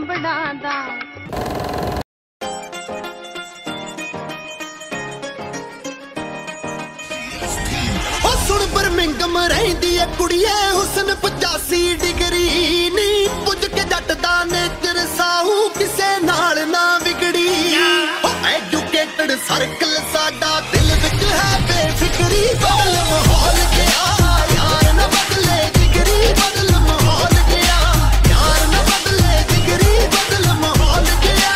ਅੰਬੜਾਂ ਦਾ। सुन Birmingham रहिंदी है कुड़िए हुसन 85 डिग्री नी पुज के जट दा नेचर साहू किसे नाल ना बिगड़ी एजुकेटेड सर्कल साडा दिल विच है बेफिक्री बदल माहौल गया यार न बदले जिगरी बदल माहौल गया यार न बदले जिगरी बदल माहौल गया।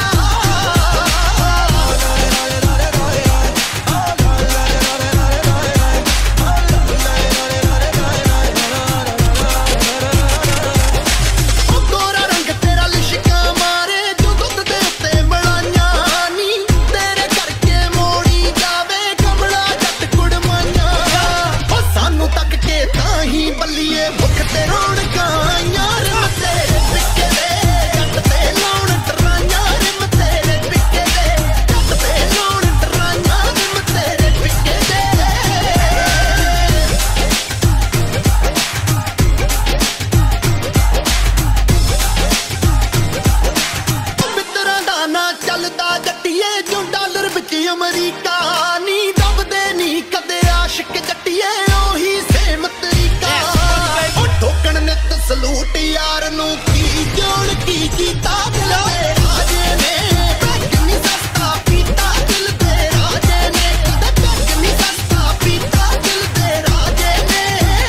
अमरीका नी दबदे नी कदे आशिक जट्टिए ओही सेम तरीका ठोकण नित सलूट यार नू की जोड़ की जीता दिल दे राजे ने पैग नी सस्ता पीता दिल दे राजे ने कदे पैग नी सस्ता पीता दिल दे राजे ने।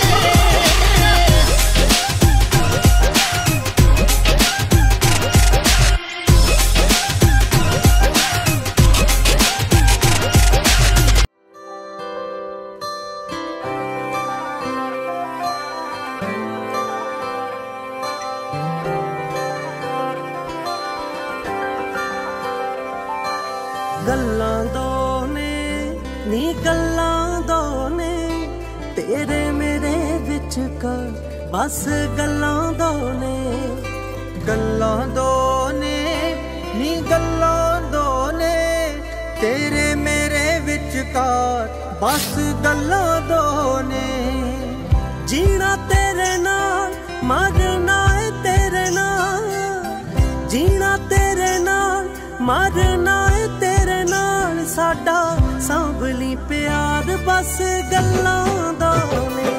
गल्लां दो ने नी गल्लां दो ने तेरे मेरे विच का बस गल्लां दो ने गल्लां दो ने नी गल्लां दो ने तेरे मेरे विच का बस गल्लां दो ने जीना तेरे नाल मरना है तेरे नाल जीना तेरे नाल मरना है तेरे नाल साडा सांभली प्यार बस गल्लां दो ने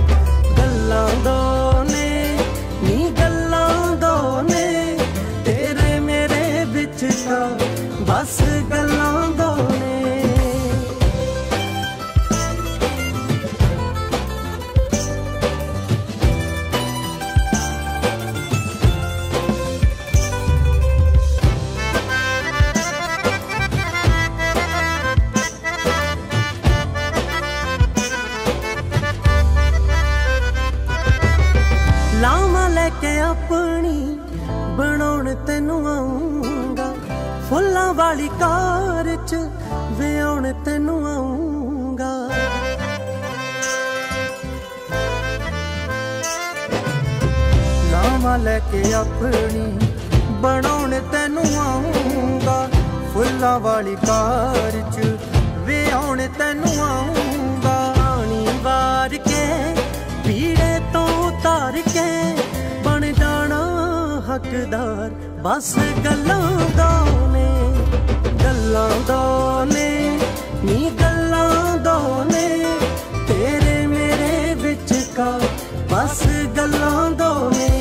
नी गल्लां दो ने तेरे मेरे विच का बस गल्लां दो ने। लावा लेके अपनी बनाउण तैनू आऊंगा फुल्लां वाली कार च विआउण तैनू आऊंगा लावा लेके अपनी बनाउण तैनू आऊंगा फुल्लां वाली कार च विआउण तैनू आऊंगा पानी वार के पीड़े तो तार के बन जाना हकदार बस गल्लां दो ने नी गल्लां दो ने तेरे मेरे विच का बस गल्लां दो ने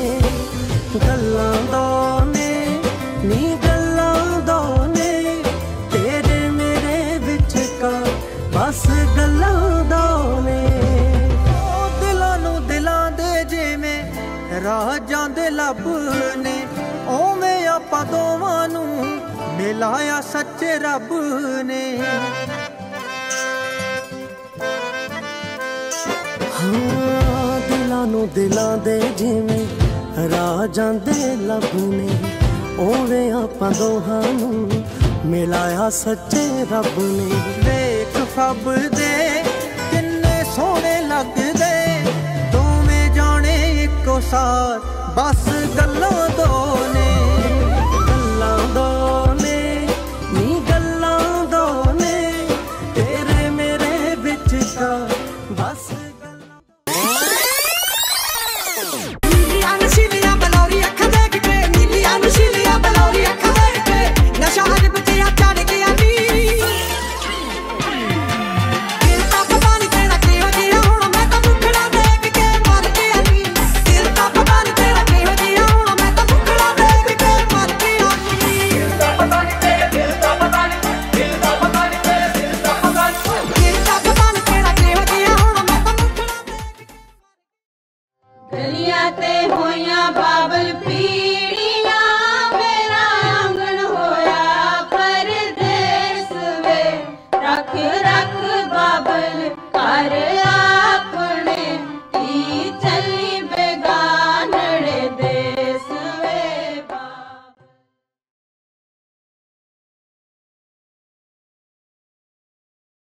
नी गल्लां दो ने तेरे मेरे विच का बस गल्लां दो ने। राजां दे लब ने ओवें आपां दोवां नू मिलाया सच्चे रब ने हाँ दिलां दे जिवें राजां दे लब ने ओवें आपां दोहां नू मिलाया सच्चे रब ने। वेख फब दे किन्ने सोहणे लगदे साथ बस गल्लां दो ने नी गल्लां दो ने तेरे मेरे विच का बस नीलियां नशीलियां बलौरी अखां देख के नीलियां नशीलियां हर